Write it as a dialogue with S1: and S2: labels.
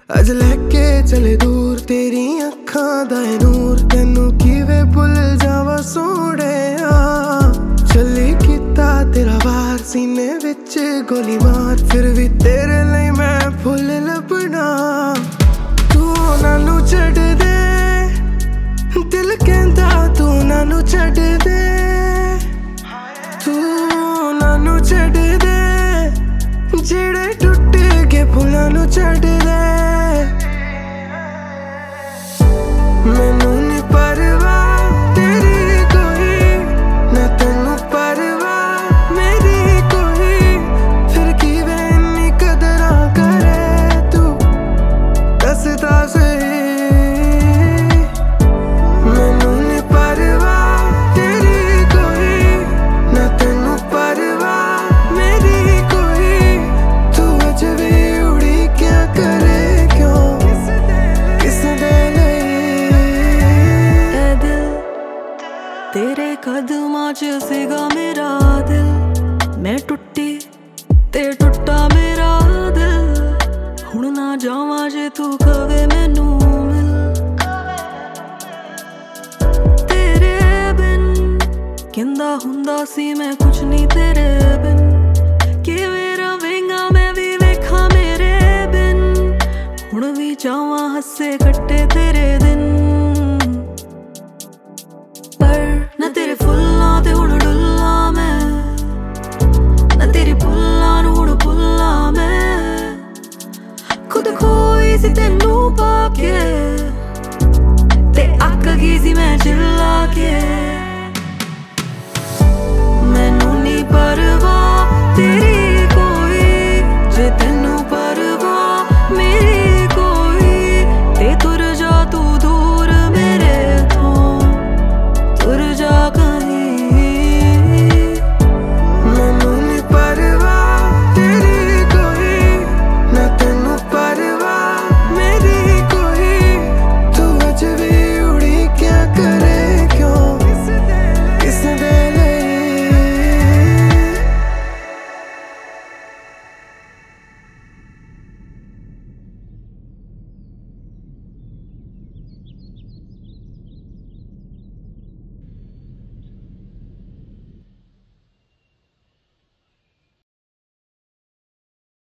S1: अज लैके चले दूर तेरी अखां दा नूर, तेनू किवे भुल जावा सोने। चली किता तेरा वार सीने विच गोली मार, फिर भी तेरे लिए मैं फुल लभना। तू नानू छड्ड दे, दिल कहंदा तू नानू छड्ड दे। तू नानू छड्ड दे, जेड़े टुट के फुल्लां नू छड्ड दे। मैनू नी परवाह तेरी कोई, ना तेनू परवाह मेरी कोई, फिर किवें इन्नी कदरां करे तू दसदा सही। मैनू नी परवाह तेरी कोई, ना तेनू परवाह मेरी कोई, तू अज भी उड़ी क्या करे क्यों किस दे
S2: तेरे कदमां च सीगा मेरा दिल, मैं टुट्टी ते टुट्टा मेरा दिल। हुण ना जावां जे तू कवे मैनू मिल, तेरे बिन कहंदा हुंदा सी मैं कुछ नहीं तेरे बिन। किवें रवेंगा मैं भी वेखां मेरे बिन, हुण भी जावां हस्से कट्टे तेरे दिन। ना तेरे फुल्लां ते हुण डुल्लां मैं, ना तेरी भुल्लां नू हुण भुल्लां मैं। खुद खोई सी तेनू पाके, ते अक गई सी मैं चिल्ला के। मैनू नी पर